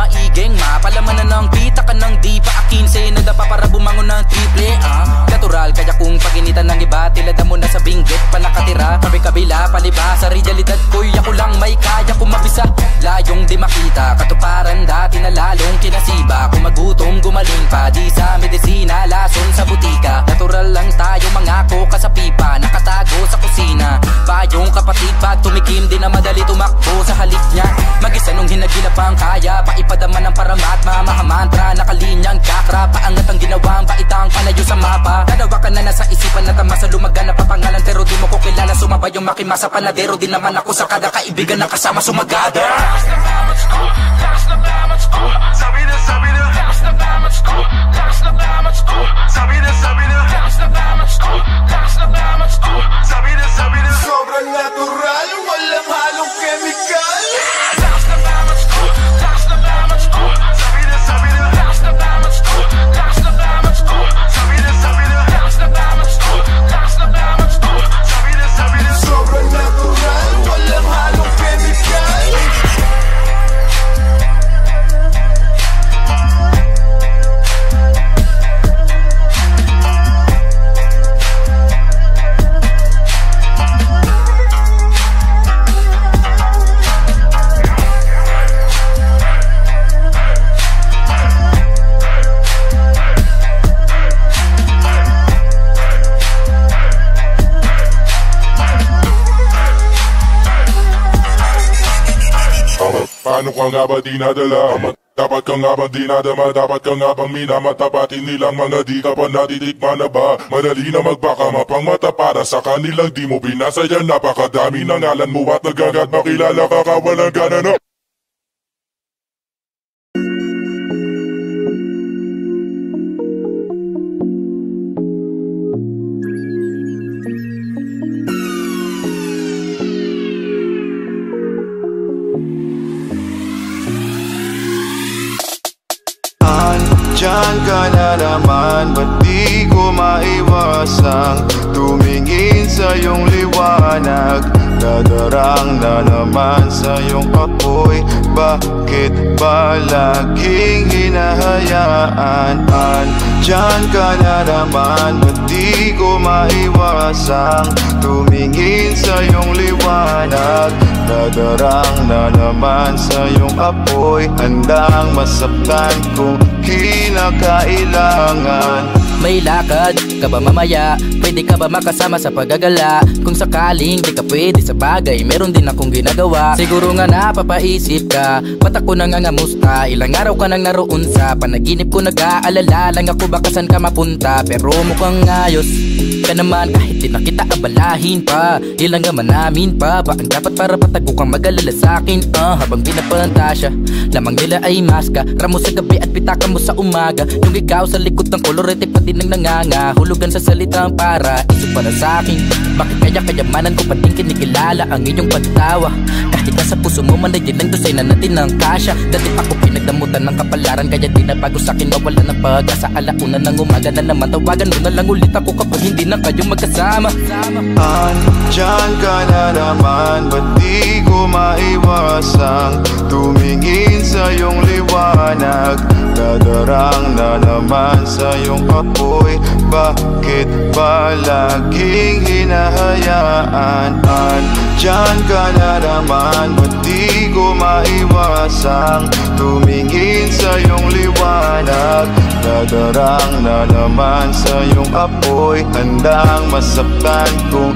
maiging mapalaman na ng pita ka ng di pa akinse nadapa para bumangon ng triple ah. Natural kaya kung paginitan ng iba tilada mo na sa binggit pa nakatira kabi-kabila palibas sa realidad ko'y ako lang may kaya kumabisa layong di makita katuparan dati na lalong kinasiba kung magutom gumaling pa di sa medisina lason sa butika natural lang tayo mangako ka sa pipa nakatago sa kusina bayong kapatid pag tumikim di na madali tumakbo sa halik niya mag-isa nung hinaginapang kaya paipadaman ng paramat mamahamantra nakalinyang kakra paangat ang ginawang baitang panayo sa mapa nadawa ka na nasa isipan na tama sa lumagan na papangalan pero di mo ko kilala sumabay yung makimasa panadero di naman ako sa kada kaibigan na kasama sumagada Lakas na damage ko, lakas na damage ko Sabi na, sabi na Lakas na damage ko, lakas na damage ko Sabi na, sabi na Lakas na damage ko, lakas na damage ko Sabi na, sabi na Sobrang natural, walang halong chemical Lakas na damage ko, lakas na damage ko Sabi na, sabi na Lakas na damage ko, lakas na damage ko Sabi na, sabi na Lakas na damage ko, lakas na damage ko Sabi na, sabi na Sobrang natural, walang halong chemical Paano ka nga ba di nadala? Dapat ka nga bang dinadama? Dapat ka nga bang minamatapatin nilang mga di ka pa natitikman na ba? Madali na magbaka mapang mata para sa kanilang di mo binasaya. Napakadami ng ngalan mo at nagagad makilala ka kawalang gana no? Diyan ka na naman, ba't di ko maiwasang tumingin sa iyong liwanag? Dadarang na naman sa iyong apoy, bakit ba laging hinahayaan? Diyan ka na naman, ba't di ko maiwasang tumingin sa iyong liwanag? Dadarang na naman sa iyong apoy, handang masaktan kung kinakailangan. May lakad ka ba mamaya? Pwede ka ba makasama sa paggagala? Kung sakaling di ka pwede sa bagay, meron din akong ginagawa. Siguro nga napapaisip ka, ba't ako nangangamusta? Ilang araw ka nang naroon sa panaginip ko, nag-aalala lang ako baka saan ka mapunta. Pero mukhang ayos ka naman kahit di na kita abalahin pa. Ilang gaman namin pa ba ang dapat para patago kang mag-alala sa'kin? Uh, habang pinapantasya, lamang nila ay maska, ramo sa gabi at pitaka mo sa umaga. Yung ikaw sa likod ng kolorete pati nang nanganga, hulugan sa salitang para isip para sa'kin. Bakit kaya kayamanan ko pating kinikilala ang iyong pagtawa? Kahit nasa puso mo man ay dilang dosay na natin ng kasya. Dati pa ko pinagdamutan ng kapalaran, kaya di na bago sa'kin mawala ng pag-asa. Alauna ng umaga na naman, tawagan mo na lang ulit ako kapag hindi na kayo magkasama. Diyan ka na naman, ba't di ko maiwasang tumingin sa iyong liwanag? Dadarang na naman sa iyong apoy, bakit ba laging hinahayaan? Diyan ka na naman, ba't di ko maiwasang tumingin sa iyong liwanag? Dadarang na naman sa iyong apoy, handang masaktan kung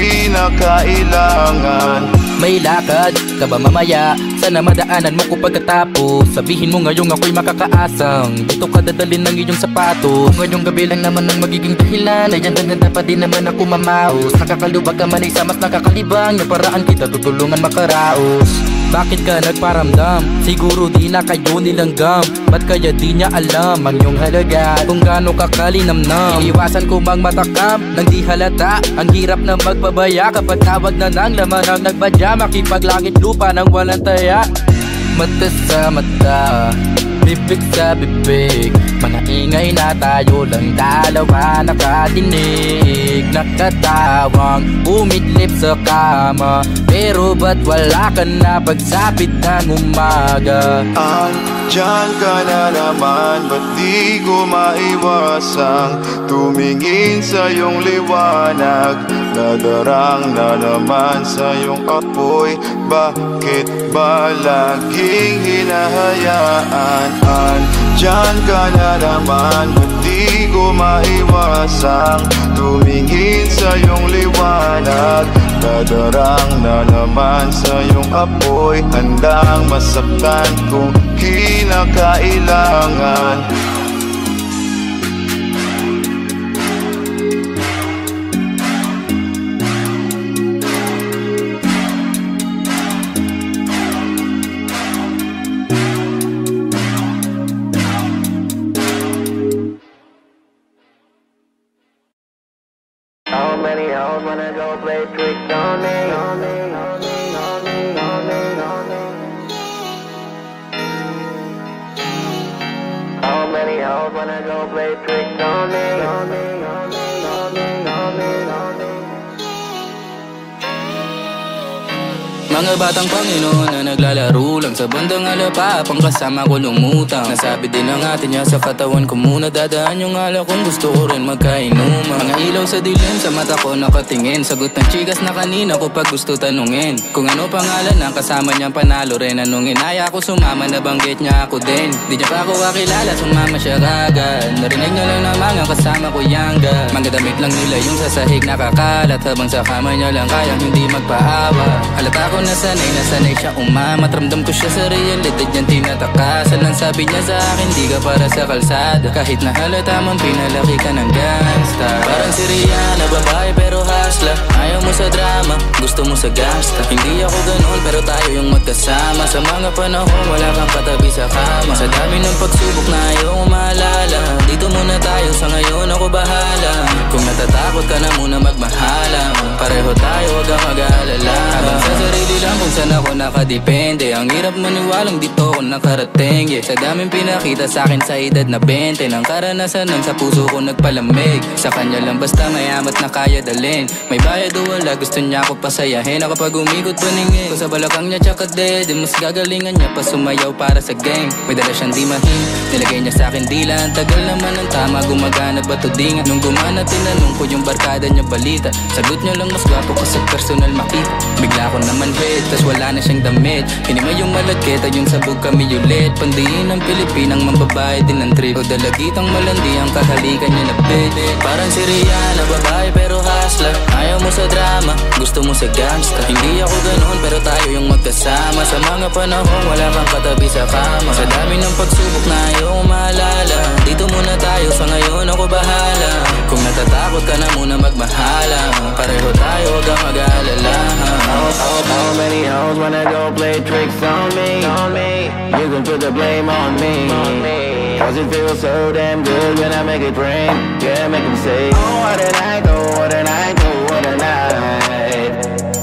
kinakailangan. May lakad ka ba mamaya? Sana madaanan mo ko pagkatapos. Sabihin mo ngayong ako'y makakaasang dito ka dadalhin ng iyong sapatos. Kung ngayong gabi lang naman ang magiging dahilan, ay ganda pa din naman ako mamaos. Nakakaluwag ka man ay sa mas nakakalibang na paraan kita tutulungan makaraos. Bakit ka nagparamdam? Siguro di na kayo nilanggam. Ba't kaya di niya alam ang iyong halaga? Kung gaano ka kalinamnam, iiwasan ko mang matakam nang di halata. Ang hirap na magpabaya kapag tawag na ng laman ang nagbadya. Makipaglangit lupa nang walang taya. Mata sa mata, bibig sa bibig. Mga ingay na tayo lang dalawa nakadinig. Nakatawang umidlip sa kama, pero ba't wala ka na pagsapit ng umaga? Andyan ka na naman, ba't di ko maiwasang tumingin sa iyong liwanag? Nadarang na naman sa iyong apoy, bakit ba laging hinahayaan? Andyan ka na naman, ba't di ko maiwasang tumingin sa iyong liwanag? Nadarang na naman sa iyong apoy, handang masaktan kung kinakailangan. How many hoes wanna go play tricks on me? On me, on me, on me, on me, on me. How many hoes wanna go play tricks on me? On me, on me, on me, on me, on me. Mga batang Panginoon na naglalaro lang sa bandang alapa, pang kasama ko lumutang. Nasabi din ng atin niya sa katawan ko muna dadaan yung alak kung gusto ko rin magkainuman. Mga ilaw sa dilim sa mata ko nakatingin, sagot ng chikas na kanina ko pag gusto tanungin kung ano pangalan ng kasama niyang panalo rin. Anong inaya ko sumama, nabanggit niya ako din. Di niya pa ako kakilala, sumama siya kagad. Narinig niya lang na mga kasama ko yangga. Mga damit lang nila yung sa sahig nakakalat, habang sa kama niya lang kayang hindi magpaawa. Halata ko na sanay, nasanay siya umamat. Ramdam ko siya sa realidad niyang tinatakasan. Ang sabi niya sa akin, di ka para sa kalsada, kahit na halata man pinalaki ka ng gangsta. Parang si Rihanna, babae pero hasla. Ayaw mo sa drama, gusto mo sa gangsta. Hindi ako ganun pero tayo yung magkasama. Sa mga panahon wala kang katabi sa kama. Sa dami ng pagsubok na ayaw ko maalala, dito muna tayo, sa ngayon ako bahala. Kung natatakot ka na muna magmahala, pareho tayo, huwag kang mag-aalala. Habang sa sarili lang kung saan ako nakadepende, ang hirap maniwalang dito ako nakarating, yeah. Sa daming pinakita sa akin sa edad na bente, ng karanasan ng sa puso ko nagpalamig. Sa kanya lang basta mayamat na kaya dalhin, may bayad o wala, gusto niya ako pasayahin. Ako pag umikot paningin ko sa balakang niya tsaka dead, mas gagalingan niya pa sumayaw para sa gang. May dala siyang di mahin, nilagay niya sa akin dila. Ang tagal naman ng tama, gumagana ba to dinga? Nung gumana tinanong ko yung barkada niya balita, sagot niya lang mas gwapo ko sa personal makita. Bigla ko naman head, tas wala na siyang damit. Hinimay yung malagketa, yung sabog kami ulit. Pandiin ng Pilipinang mambabae din ng trip, o dalagitang malandi ang kahalikan niya na bed. Parang si Rihanna, babae pero hasla. Ayaw mo sa drama, gusto mo sa gangsta. Hindi ako ganun pero tayo yung magkasama. Sa mga panahon wala kang katabi sa kama. Sa dami ng pagsubok na ayaw ko maalala, dito muna tayo, sa ngayon ako bahala. Kung natatakot ka na muna magmahala, pareho tayo, huwag kang mag-aalala. How, how, how many hoes wanna go play tricks on me? On me. You can put the blame on me. On me. Cause it feels so damn good when I make it rain. Yeah, make them say, oh what a night, oh what a night, oh what a night.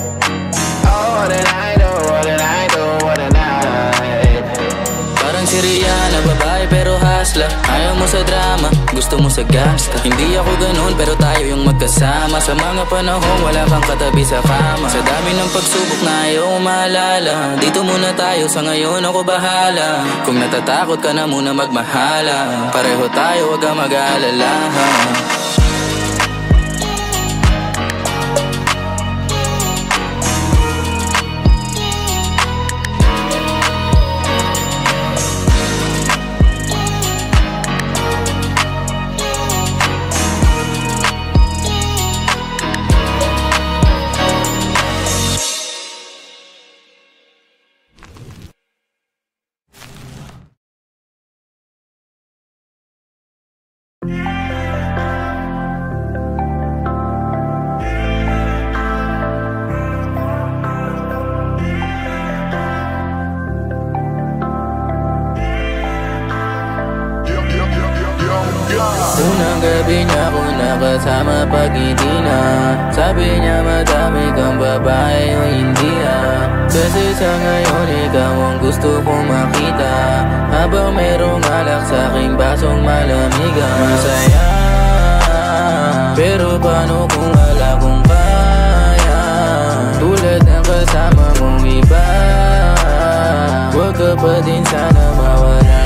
Oh what a night, oh what a night, oh what a night. Parang si Rihanna, babae pero hasla. Ayaw mo sa drama, gusto mo sa gangsta. Hindi ako ganun pero tayo yung magkasama. Sa mga panahon wala kang katabi sa kama. Sa dami ng pagsubok na ayaw ko maalala, dito muna tayo, sa ngayon ako bahala. Kung natatakot ka na muna magmahala, pareho tayo, huwag kang mag-aalala. Unang gabi niya ako nakasama pag hindi na. Sabi niya madami kang babae o hindi ah. Kasi sa ngayon ikaw ang gusto kong makita. Habang mayroong alak sa aking basong malamig. Masaya, pero paano kung wala kong kaya? Tulad ng kasama mong iba, huwag ka pa din sana mawala.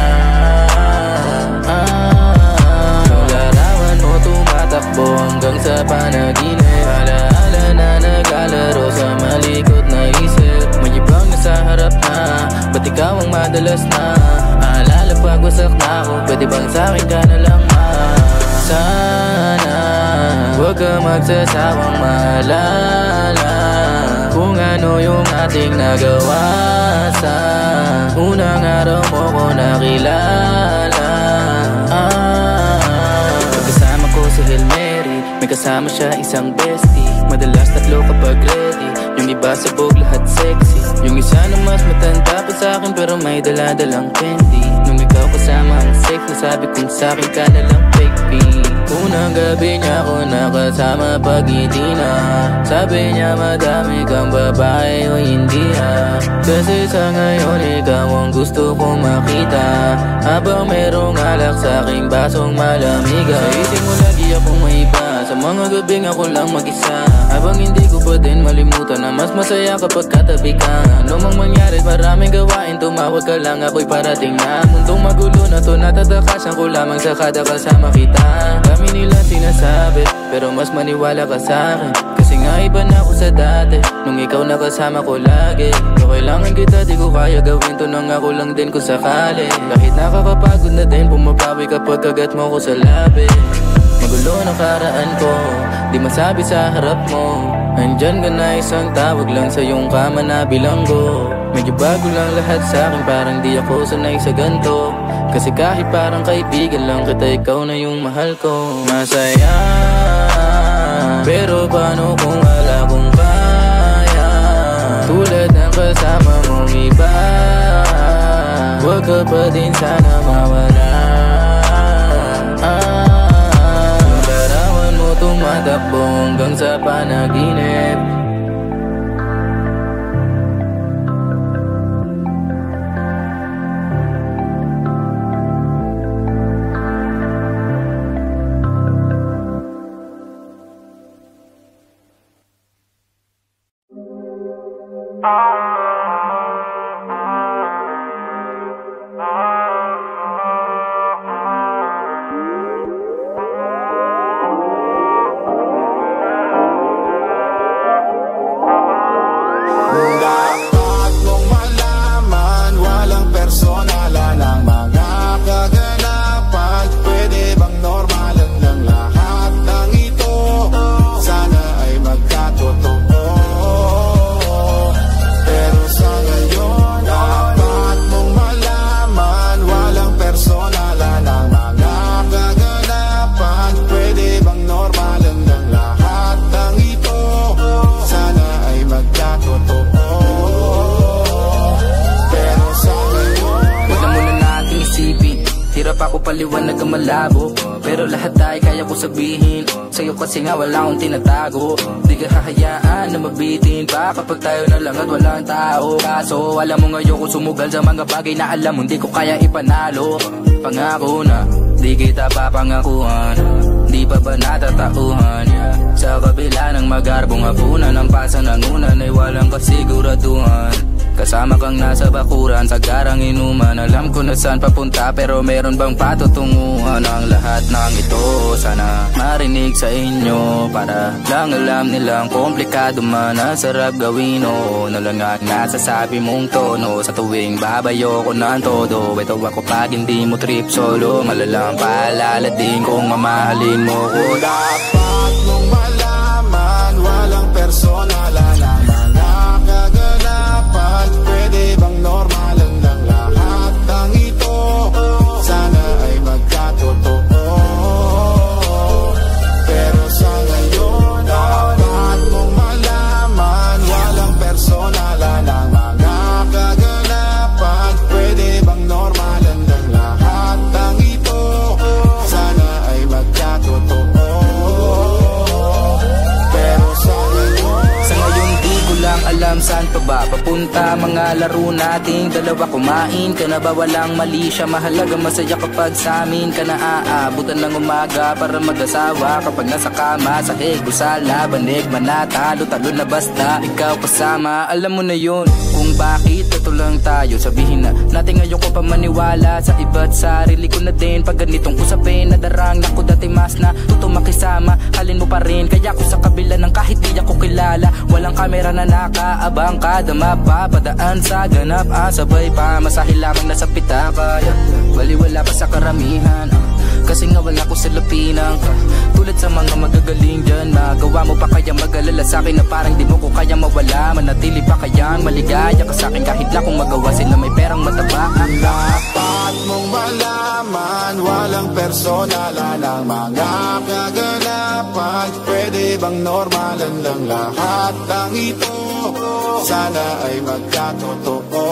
ah, Yung larawan mo tumatakbo hanggang sa panaginip. Alaala na naglalaro sa malikot na isip. May ibang nasa harap na, ba't ikaw ang madalas na? Aalala pag wasak na ako, pwede bang sa'kin ka na lang ma? Sana huwag ka magsasawang maalala kung ano yung ating nagawa sa unang araw mo ko nakilala. ah, Pagkasama ko si Hail Mary, may kasama siya isang bestie. Madalas tatlo kapag ready, yung iba sabog lahat sexy. Yung isa na mas matanda pa sa'kin pero may daladalang candy. Nung ikaw kasama ang safe, nasabi kong sa'kin ka na lang fake pee. Unang gabi niya ako nakasama pag hindi na. Sabi niya madami kang babae o hindi ah. Kasi sa ngayon ikaw ang gusto kong makita. Habang merong alak sa aking basong malamig. Sa isip mo lagi akong may iba, sa mga gabing ako lang mag-isa. Habang hindi ko pa din malimutan na mas masaya kapag katabi ka. Ano mang mangyari maraming gawain, tumawag ka lang ako'y parating na. Mundong magulo na to, natatakasan ko lamang sa kada kasama kita. Dami nila sinasabi, pero mas maniwala ka sa'kin. Kasi nga iba na ako sa dati, nung ikaw nakasama ko lagi. Kung kailangan kita, di ko kaya gawin to nang ako lang din kung sakali. Kahit nakakapagod na din, bumabawi kapag kagat mo ko sa labi. Magulo na karaan ko, di masabi sa harap mo. Andyan ka na isang tawag lang sa iyong kama na bilanggo. Medyo bago lang lahat sa'kin, parang di ako sanay sa ganto. Kasi kahit parang kaibigan lang kita, ikaw na yung mahal ko. Masaya, pero paano kung wala kong kaya? Tulad ng kasama mong iba, huwag ka pa din sana mawala. ah, Yung larawan mo tumatakbo hanggang sa panaginip. Dapat mong malaman, walang personalan ang mga kaganapan. Pwede bang normalan lang lahat ng ito? Sana ay magkatotoo. Pero sa ngayon, dapat mong malaman, walang personalan ang mga kaganapan. Pwede bang normalan lang lahat ng ito? Sana ay magkatotoo. Hirap ako paliwanag ang malabo, pero lahat ay kaya ko sabihin sa'yo kasi nga wala akong tinatago. Di ka hahayaan na mabitin pa kapag tayo na lang at walang tao. Kaso alam mo ngayon ko sumugal sa mga bagay na alam mo hindi ko kaya ipanalo. Pangako na di kita papangakuhan, di pa ba natatauhan? Sa kabila ng magarbong hapunan, ang pasanangunan ay walang kasiguraduhan. Kasama kang nasa bakuran, sa garang inuman. Alam ko na saan papunta, pero meron bang patutunguhan? Ang lahat ng ito sana marinig sa inyo, para lang alam nilang komplikado man ang sarap gawin. O nalangat nga sasabi mong tono sa tuwing babayo ko na ang todo. Ito ako pag hindi mo trip solo, malalang paalala din kung mamahalin mo ko. Dapat mong malaman, walang personalan ang mga kaganapan. Pwede bang normalan lang lahat ng ito? Sana ay magkatotoo. Pero sa ngayon, dapat mong malaman, walang personalan ang mga kaganapan. Pwede bang normalan lang lahat ng ito? Sana ay magkatotoo. laro nating dalawa. Kumain ka na ba? Walang mali siya. Mahalaga masaya kapag sa amin ka na aabutan ng umaga para mag-asawa. Kapag nasa kama, sahig, busala, banig, manatalo, talo na basta ikaw kasama. Alam mo na yun kung bakit ito lang tayo. Sabihin na natin ngayon ko pa maniwala sa iba't sarili ko na din. Pag ganitong usapin, nadarang ako dati mas na tutumakisama. Halin mo pa rin, kaya ko sa kabila ng kahit di ako kilala. Walang kamera na nakaabang kada mapapadaan sa ganap. Ah, sabay pa, masahe lamang nasa pitaka. Yeah. Baliwala pa sa karamihan, ah. Kasi nga wala ko sa lapinang ka. Tulad sa mga magagaling dyan, magawa mo pa kaya mag-alala sa'kin na parang di mo ko kaya mawala. Manatili pa kayang maligaya ka sa'kin kahit lang kung magawa sila may perang mataba. Dapat mong malaman, walang personalan ang mga kaganapan. Pwede bang normalan lang lahat ng ito? Sana ay magkatotoo.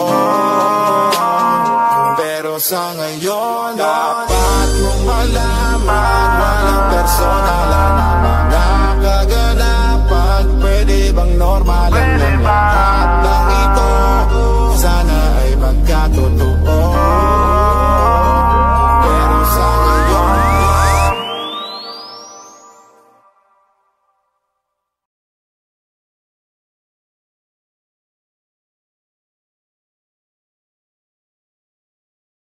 Pero sa ngayon, dapat mong malaman, walang personalan ang mga kaganapan. Pwede bang normalan lang lahat ng